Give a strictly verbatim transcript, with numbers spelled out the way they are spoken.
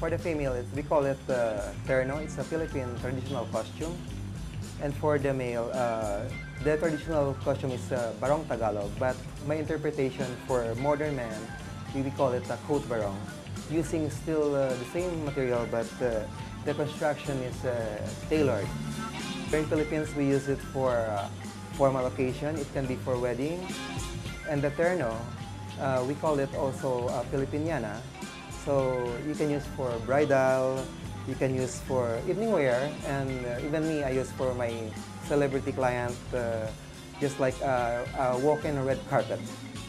for the female, it's, we call it uh, terno. It's a Philippine traditional costume. And for the male, uh, the traditional costume is uh, barong Tagalog, but my interpretation for modern man, we, we call it a coat barong, using still uh, the same material, but uh, the construction is uh, tailored. Here in Philippines, we use it for uh, formal occasion. It can be for wedding. And the terno, uh, we call it also uh, Filipiniana. So you can use for bridal, you can use for evening wear, and uh, even me, I use for my celebrity client, uh, just like uh, uh, walk in a red carpet.